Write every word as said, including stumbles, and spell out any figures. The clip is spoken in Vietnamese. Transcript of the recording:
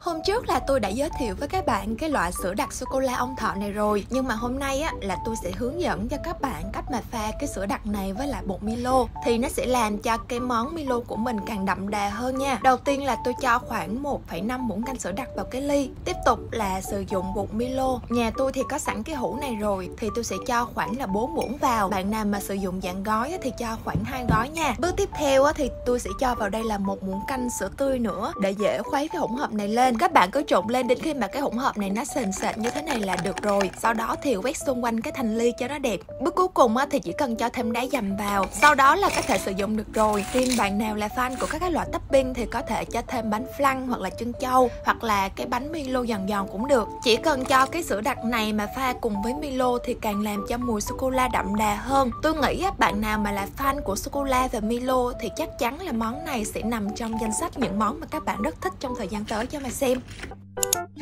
Hôm trước là tôi đã giới thiệu với các bạn cái loại sữa đặc sô-cô-la ông thọ này rồi. Nhưng mà hôm nay á là tôi sẽ hướng dẫn cho các bạn cách mà pha cái sữa đặc này với lại bột Milo. Thì nó sẽ làm cho cái món Milo của mình càng đậm đà hơn nha. Đầu tiên là tôi cho khoảng một phẩy năm muỗng canh sữa đặc vào cái ly. Tiếp tục là sử dụng bột Milo. Nhà tôi thì có sẵn cái hũ này rồi, thì tôi sẽ cho khoảng là bốn muỗng vào. Bạn nào mà sử dụng dạng gói thì cho khoảng hai gói nha. Bước tiếp theo thì tôi sẽ cho vào đây là một muỗng canh sữa tươi nữa để dễ khuấy cái hỗn hợp này lên. Các bạn cứ trộn lên đến khi mà cái hỗn hợp này nó sền sệt như thế này là được rồi. Sau đó thì quét xung quanh cái thành ly cho nó đẹp. Bước cuối cùng thì chỉ cần cho thêm đá dầm vào. Sau đó là có thể sử dụng được rồi. Riêng bạn nào là fan của các cái loại topping thì có thể cho thêm bánh flan hoặc là chân châu, hoặc là cái bánh Milo giòn giòn cũng được. Chỉ cần cho cái sữa đặc này mà pha cùng với Milo thì càng làm cho mùi sô-cô-la đậm đà hơn. Tôi nghĩ bạn nào mà là fan của sô-cô-la và Milo thì chắc chắn là món này sẽ nằm trong danh sách những món mà các bạn rất thích trong thời gian tới cho mà xem.